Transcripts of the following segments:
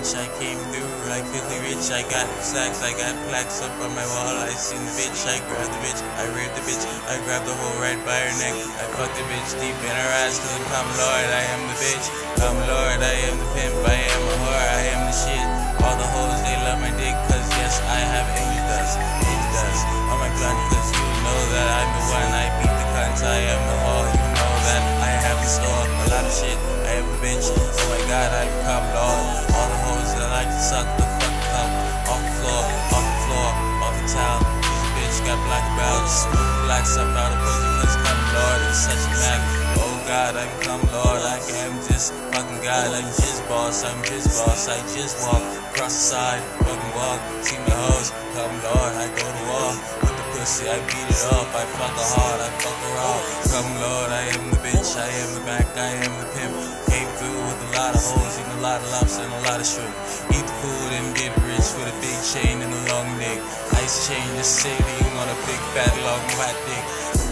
bitch, I came through like filthy rich. I got stacks, I got plaques up on my wall. I seen the bitch, I grabbed the bitch, I raped the bitch, I grabbed the hoe right by her neck. I fucked the bitch deep in her ass, cause I'm come Lord, I am the bitch. Come Lord, I am the pimp, I am a whore, I am the shit. All the hoes, they love my dick, cause yes, I have angel dust on my blunt, cause you know that I'm the one. I beat the cunt, I am the whore, you know that I have in store a lot of shit. I am the bitch, oh my god, I become Lord. All the hoes that like to suck the fuck up off the floor, off the towel. This bitch got black belts, smooth blacks up out of pussy, cause come Lord, it's such a mac. Oh god, I become Lord, I am this fucking god, I'm his boss, I just walk across the side, fucking walk, see my hoes, come Lord, I go to war with the pussy, I beat it up, I fuck her hard, I fuck her raw, come Lord, I am the bitch, I am the Mac, I am the pimp, came through with a lot of hoes, eating a lot of lobster and a lot of shrimp, eat the food and get rich with a big chain and a long neck, ice chain, just sailing on a big fat long fat dick.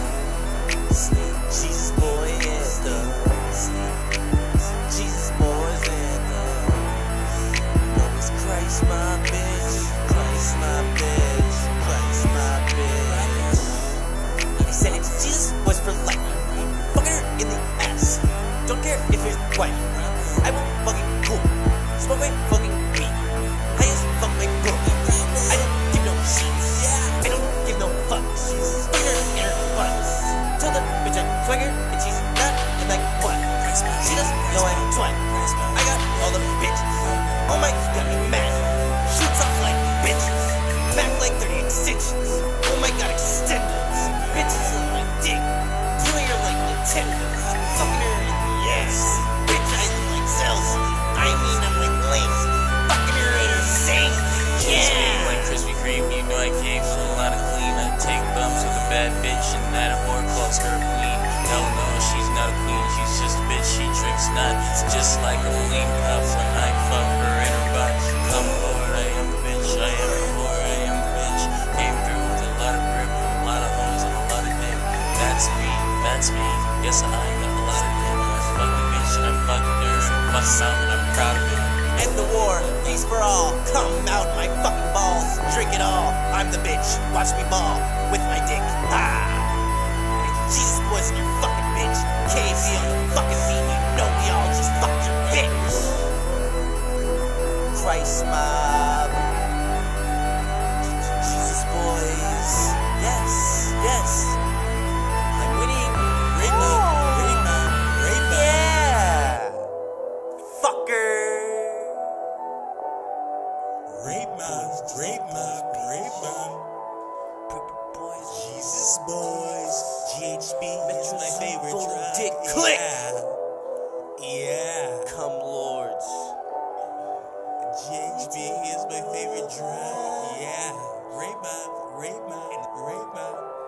Jesus boy is the Jesus boys and you know it's Christ my bitch, Christ my bitch, Christ my bitch. He said it's Jesus boys for life. Fucking her in the ass. Don't care if you're white. I will fucking cool. Smoke my fucking weed. I just fuck my girl. I don't give no shits. I don't give no fucks. Fucking her in her butt. Tell the bitch I swagger and she's not and like what? She doesn't know I'm twat. I got all the bitches. Oh my god, me mad. Shoots off like bitches. Back like 30 extensions. Oh my god, extenders. Bitches on my dick. Killing her like Nintendo. Fucking her in the ass. Bitch, I look like cells. I mean, I'm like lame. Fucking her in her sink. Yeah. Like Krispy Kreme, you know I came with a lot of clean. I take bumps with a bad bitch and that a whore calls her queen. No, she's not a queen, she's just a bitch. She drinks not, it's just like a lean cup when I fuck her in her butt. Come Lord, I am the bitch, I am the whore, I am the bitch. Came through with a lot of grip, a lot of hoes and a lot of dick. That's me. Yes, I got a lot of dick. I fuck the bitch and I fucked her and fucked out and I'm proud of it. End the war, peace for all. Come out my fucking balls, drink it all. I'm the bitch, watch me ball with my dick. Ah! Jesus boys and your fucking bitch. KFC on the fucking beat, you know we all just fucked your bitch. Christ mob. Jesus boys. Yes. I'm winning. Rape mob. Yeah. Fucker. Rape mob. Jesus boys, GHB is my favorite drug. Dick click. Yeah. Come lords. GHB is my favorite drug. Yeah. Rape mob.